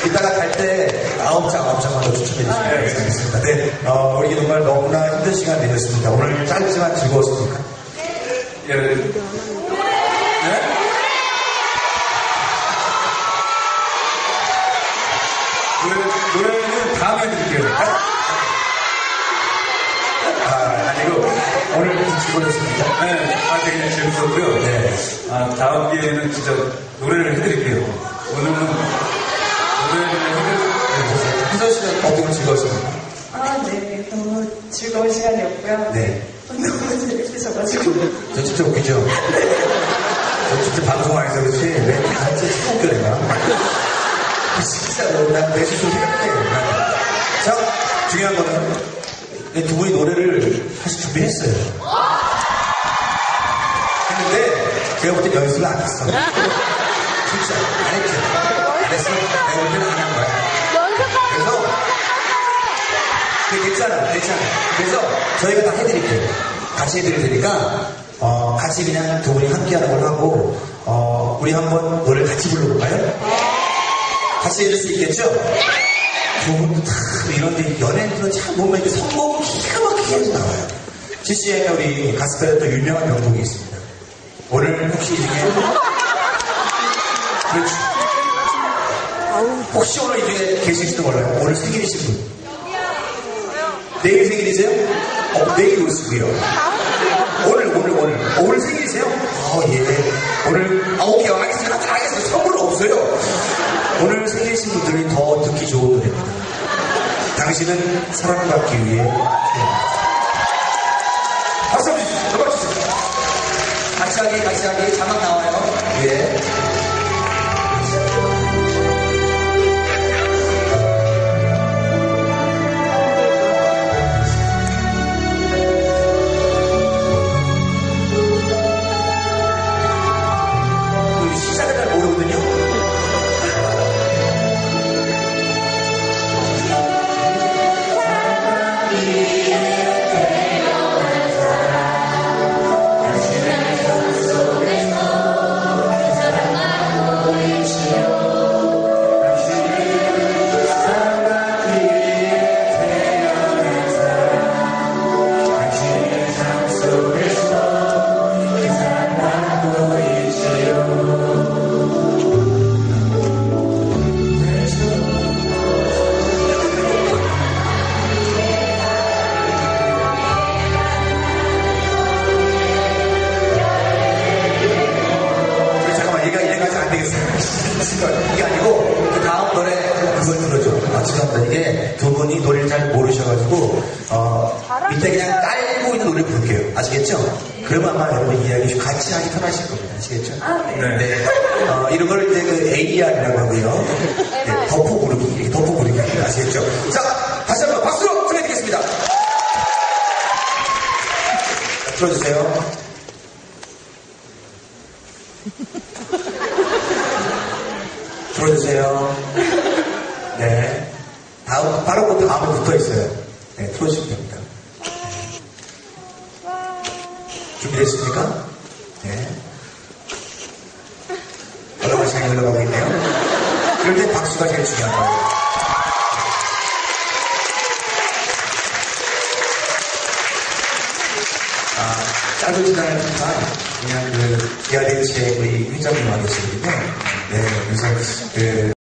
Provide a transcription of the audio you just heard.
이따가 갈 때 9장만 더 추천해 주시면 감사하겠습니다. 네, 우리 정말 너무나 힘든 시간 되셨습니다. 오늘 짧지만 즐거웠습니까? 예. 네? 노래는 다음에 드릴게요. 아니고 오늘 즐거우셨습니까? 네, 되게 재밌었고요. 네. 다음 기회에는 진짜 노래를 해드릴게요. 오늘은 노래를 해드릴게요. 희선 씨는 어떻게 즐거우셨습니까? 네. 너무 즐거운 시간이었고요. 네. 너무 재밌으셔가지고. 저 진짜 웃기죠? 저 진짜 방송 안에서 그렇지 왜 다한테 참 웃겨 내가. 진짜로 난 내 스스로 생각해요. 자, 중요한 거는 두 분이 노래를 사실 준비했어요. 했는데 제가 볼 때 연습을 안 했어. 진짜 안 했죠. 안 했어. 내가 볼 때는 안 한 거야. 그래서 괜찮아. 그래서 저희가 다 해드릴게요. 같이 해드릴 테니까 같이 그냥 두 분이 함께하는 걸 하고 우리 한번 노래를 같이 불러볼까요? 같이 해줄 수 있겠죠? 두 분도 다 이런데 연예인들은 참 보면 성공을 기가 막히게 해서 나와요. CCM에 우리 가스펠에 또 유명한 명곡이 있습니다. 오늘 혹시 이 중에 그렇죠. 혹시 오늘 이 중에 계실지도 몰라요. 오늘 생일이신 분. 내일 생일이세요? 내일 오시고요. 오늘 생일이세요? 예. 오늘, 오케이, 알겠습니다. 선물 없어요. 오늘 생일이신 분들이 더 듣기 좋은 노래입니다. 당신은 사랑받기 위해. 박수 한번 주세요. 같이 하기. 자막 나와요. 예. 시작을 잘 모르거든요. 이게 아니고 그 다음 노래 그걸 들어줘. 죄송합니다. 이게 두 분이 노래를 잘 모르셔가지고 밑에 그냥 깔고 있는 노래 부를게요. 아시겠죠? 그러면 아마 여러분 이야기 같이 하기 편하실 겁니다. 아시겠죠? 네. 이런 걸 이제 그 AR이라고 하고요. 네, 덮어 부르기. 이렇게 덮어 부르기. 아시겠죠? 자, 다시 한번 박수로 청해드리겠습니다. 들어주세요. 틀어주세요. 네. 바로 그 다음에 붙어 있어요. 네, 틀어주시면 됩니다. 준비됐습니까? 네. 올라가고 시간이 흘러가고 있네요. 그럴 때 박수가 제일 중요한 거예요. 짧은 시간이니까 그냥 그 기아대체 우리 회장님 와 계시거든요. 네, 그래서